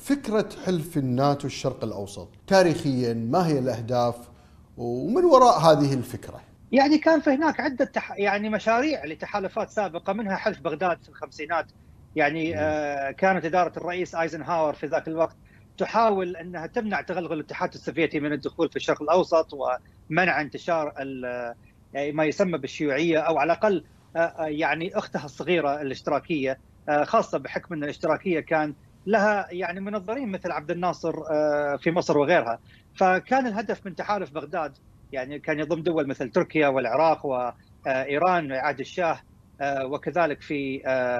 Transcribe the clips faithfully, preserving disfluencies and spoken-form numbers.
فكرة حلف الناتو الشرق الأوسط تاريخيا ما هي الأهداف ومن وراء هذه الفكرة؟ يعني كان في هناك عدة تح... يعني مشاريع لتحالفات سابقة، منها حلف بغداد في الخمسينات. يعني آه كانت إدارة الرئيس ايزنهاور في ذاك الوقت تحاول أنها تمنع تغلغل الاتحاد السوفيتي من الدخول في الشرق الأوسط ومنع انتشار يعني ما يسمى بالشيوعية، أو على الأقل آه يعني أختها الصغيرة الاشتراكية، آه خاصة بحكم أن الاشتراكية كان لها يعني منظرين مثل عبد الناصر آه في مصر وغيرها. فكان الهدف من تحالف بغداد يعني كان يضم دول مثل تركيا والعراق وإيران وإعادة الشاه، وكذلك في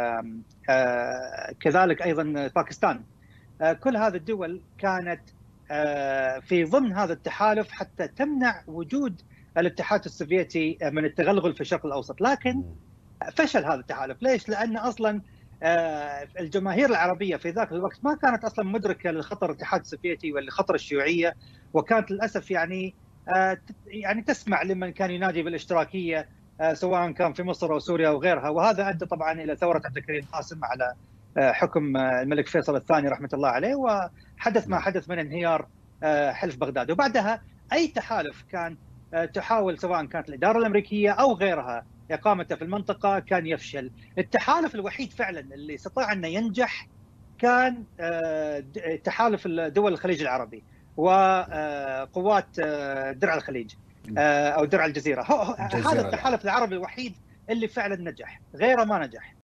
كذلك أيضا باكستان. كل هذه الدول كانت في ضمن هذا التحالف حتى تمنع وجود الاتحاد السوفيتي من التغلغل في الشرق الأوسط. لكن فشل هذا التحالف. ليش؟ لأن أصلا الجماهير العربية في ذاك الوقت ما كانت أصلا مدركة لخطر الاتحاد السوفيتي ولخطر الشيوعية، وكانت للأسف يعني يعني تسمع لمن كان ينادي بالاشتراكية سواء كان في مصر أو سوريا أو غيرها. وهذا أدى طبعا إلى ثورة عبد الكريم قاسم على حكم الملك فيصل الثاني رحمة الله عليه، وحدث ما حدث من انهيار حلف بغداد. وبعدها أي تحالف كان تحاول سواء كانت الإدارة الأمريكية أو غيرها إقامته في المنطقة كان يفشل. التحالف الوحيد فعلا اللي استطاع أن ينجح كان تحالف دول الخليج العربي وقوات درع الخليج أو درع الجزيرة. هذا التحالف العربي الوحيد اللي فعلا نجح، غيره ما نجح.